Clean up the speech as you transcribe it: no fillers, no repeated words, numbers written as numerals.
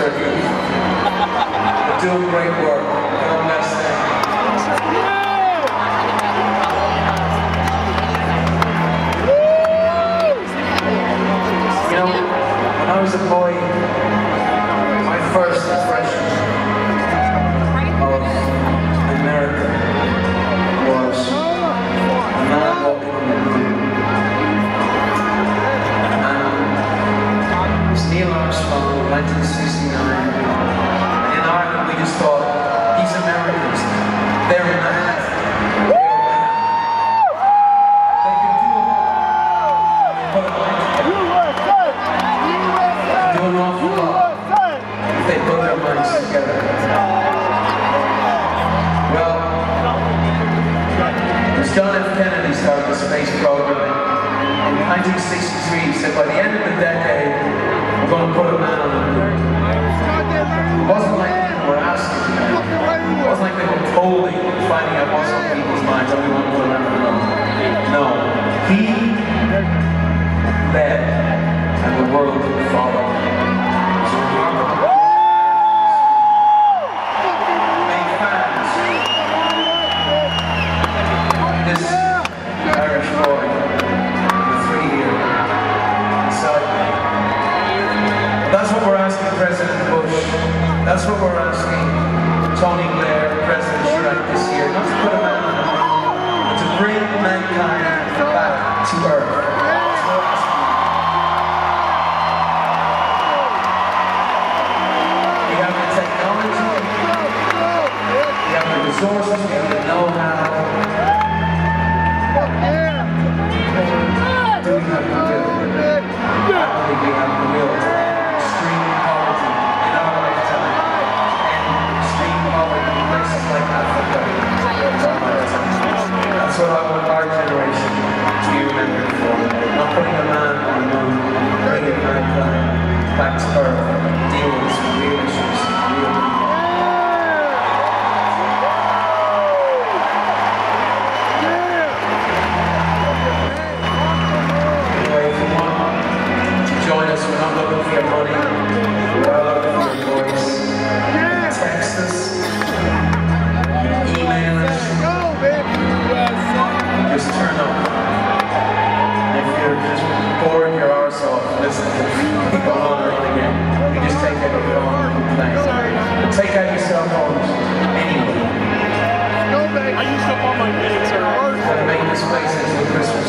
their youth. They're doing great work. God bless them. You know, when I was a boy, my first impression of America was a man walking on the moon. And it was Neil Armstrong, 1969. And in Ireland we just thought, these Americans, they're mad. They can do a lot. Do an awful lot if they put their minds together. Well, as John F. Kennedy started the space program in 1963, he said by the end of the decade, we're going to put a man on the moon. It wasn't like people were asking. It wasn't like they were polling, finding out what's on people's minds, and we want to put a man on the moon. No, he led, and the world followed. That's what we're asking Tony Blair, President Chirac this year, not to put a man on the moon, but to bring mankind back to Earth. That's what we're asking. We have the technology, we have the resources, we have the know-how. Do we have the will? I believe we have the will. Extreme poverty in our lifetime. Places like Africa. That's what I want our generation to be remembered for. Not putting a man on the moon, bringing mankind back to Earth, dealing with some real issues, real people. Anyway, if you want to join us, we're not looking for your money, we are looking for your voice. Text us. Just turn up. If you're just bored your arse off, listen to it. Go on and on again. You just take out your phone and complain. Take out your cell phones anyway. I used up all my minutes. Make this place into a Christmas